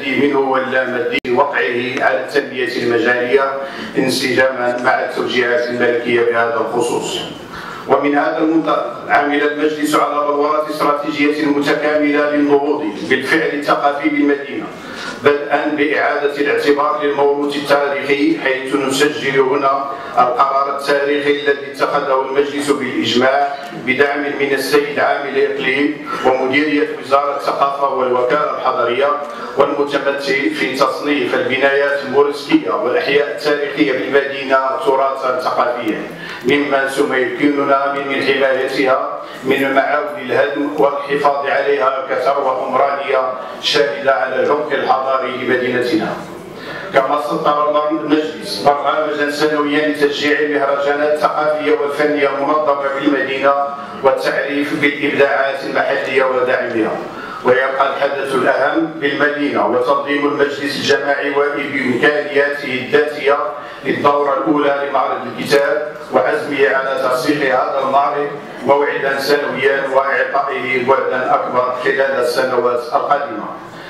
المادي منه واللامادي لوقعه على التنمية المجالية انسجاما مع التوجيهات الملكية بهذا الخصوص. ومن هذا المنطلق عمل المجلس على بلورة استراتيجية متكاملة للنهوض بالفعل الثقافي بالمدينة، بدءا بإعادة الاعتبار للموروث التاريخي، حيث نسجل هنا القرار التاريخي الذي اتخذه المجلس بالإجماع بدعم من السيد عامل الإقليم ومديرية وزارة الثقافة والوكالة الحضرية، والمتمثل في تصنيف البنايات الموريسكية والأحياء التاريخية بالمدينة تراثا ثقافيا، مما سيمكننا من حمايتها من معاول الهدم والحفاظ عليها كثروة عمرانية شاهدة على العمق الحضاري لمدينتنا. كما سطر المجلس برنامجا سنويا لتشجيع المهرجانات الثقافية والفنية المنظمة في المدينة والتعريف بالإبداعات المحلية ودعمها. ويبقى الحدث الأهم بالمدينة وتنظيم المجلس الجماعي وبإمكانياته الذاتية للدورة الأولى لمعرض الكتاب، وعزمه على ترسيخ هذا المعرض موعدا سنويا وإعطائه بعدا أكبر خلال السنوات القادمة.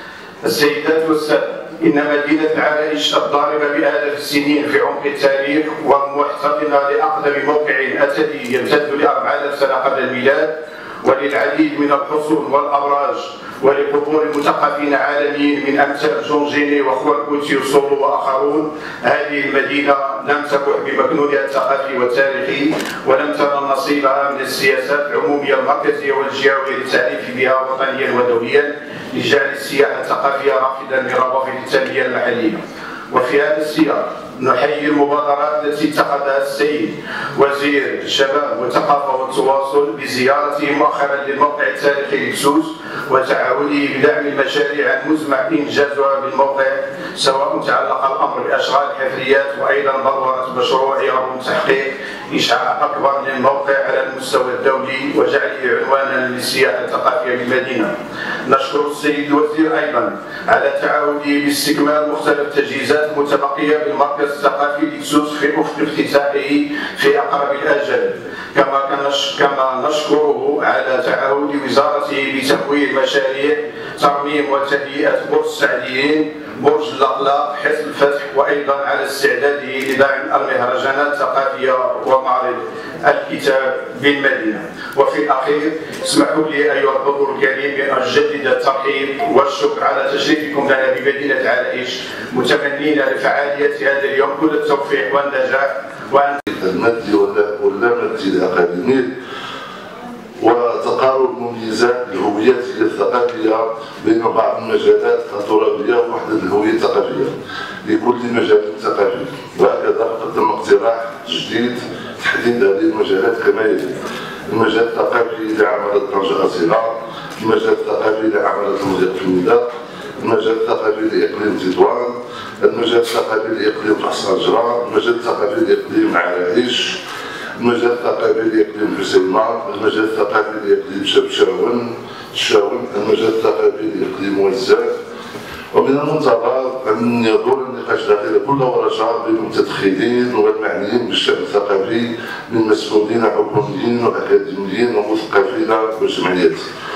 السيدات والسادة، إن مدينة العرائش الضاربة بآلاف السنين في عمق التاريخ ومحتضنة لأقدم موقع أثري يمتد ل4000 سنة قبل الميلاد، وللعديد من الحصون والأبراج، ولقبور مثقفين عالميين من أمثال جون جيني وخوان كوتي وسولو وآخرون، هذه المدينة لم تبح بمكنونها الثقافي والتاريخي، ولم تنل نصيبها من السياسات العمومية المركزية والجهوية للتعريف بها وطنيا ودوليا لجعل السياحة الثقافية رافدا لروافد التنمية المحلية. وفي هذا السياق نحيي المبادرات التي اتخذها السيد وزير الشباب والثقافة والتواصل بزيارته مؤخرا للموقع التاريخي لكسوس وتعاونه بدعم المشاريع المزمع إنجازها بالموقع، سواء تعلق الأمر بأشغال حفريات وأيضا ضرورة مشروع يرغب تحقيق إشعاع أكبر للموقع على المستوى الدولي وجعله عنوانا للسياحة الثقافية بالمدينة. نشكر السيد الوزير أيضا على تعاونه باستكمال مختلف التجهيزات المتبقية بالمركز الثقافي لكسوس في أفق افتتاحه في أقرب الآجال، كما نشكره على تعهد وزارته بتمويل مشاريع ترميم وتهيئة برج السعديين، برج الأخلاق، حصن الفتح، وأيضا على استعداده لدعم المهرجانات الثقافية ومعرض الكتاب بالمدينة. وفي الأخير اسمحوا لي أيها الحضور الكريم بأن أجدد الترحيب والشكر على تشريفكم لنا بمدينة العرائش، متمنين لفعالية هذا اليوم كل التوفيق والنجاح المادي واللامادي الأكاديمي، وتقارب مميزات الهويات الثقافية بين بعض المجالات الترابية ووحدة الهوية الثقافية لكل مجال ثقافي. وهكذا قدم اقتراح جديد تحديد هذه المجالات كما يلي: المجال الثقافي لعمل طنجة أصيلة، المجال الثقافي لعمل المضيق في النداء، المجال الثقافي لإقليم تطوان، المجال الثقافي لإقليم قصر، المجال الثقافي لإقليم العرائش، المجال الثقافي لإقليم حسيمة، المجال الثقافي لإقليم شاون، المجال الثقافي لإقليم وزان. ومن المنتظر أن يدور النقاش داخل كل ورشة بين المتدخلين والمعنيين بالشأن الثقافي من مسؤولين حكوميين وأكاديميين ومثقفين وجمعيات.